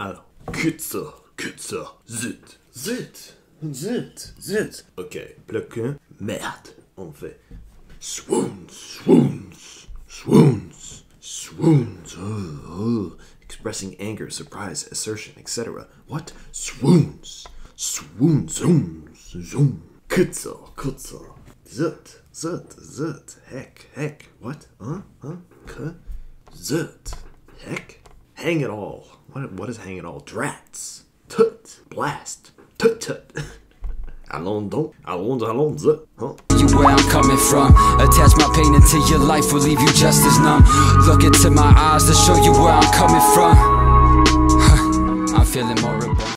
Alors, kutsa, zut, zut, zut, zut. Ok, bloc 1, merde, on fait swounds, swounds, swounds, swounds, expressing anger, surprise, assertion, etc. What? Swounds, swounds, zoom, zoom. Kutsa, zut, zut, zut, heck, what? Zut, heck, hang it all. What is hang it all? Drats, tut, blast, tut. Allons donc, zut, huh? You where I'm coming from. Attach my pain into your life will leave you just as numb. Look into my eyes to show you where I'm coming from. I'm feeling moribund.